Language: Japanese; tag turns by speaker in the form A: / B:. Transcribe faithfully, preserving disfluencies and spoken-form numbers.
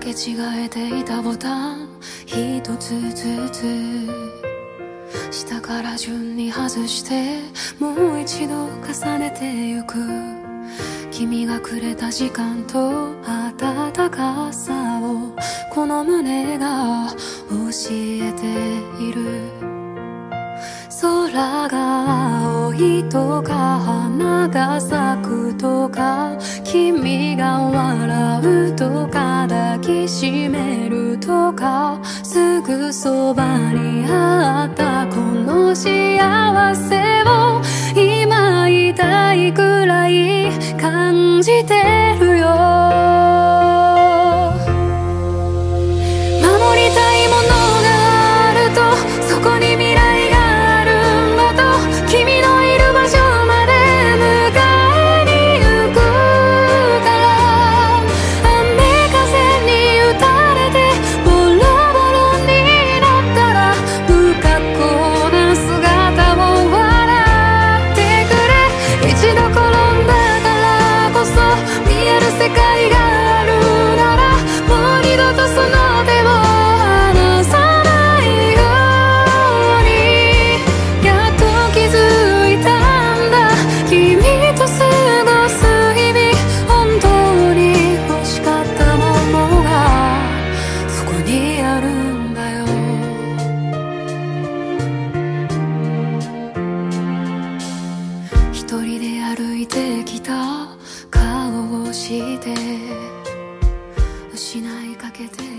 A: け違えていたボタン一つずつ下から順に外してもう一度重ねてゆく君がくれた時間と温かさをこの胸が教えている空が青いとか花が咲くとか君が笑うとか抱きしめるとかすぐそばにあったこの幸せを今いたいくらい感じてるよ守りたいものがあるとそこに未来が君のいる場所まで迎えに行くから雨風に打たれてボロボロになったら不格好な姿を笑ってくれ一度転んだからこそ見える世界があるならもう二度とその手を離さないようにやっと気づいたんだ君と過ごす日々本当に欲しかったものがそこにあるんだよ一人で歩いてきた顔をして失いかけて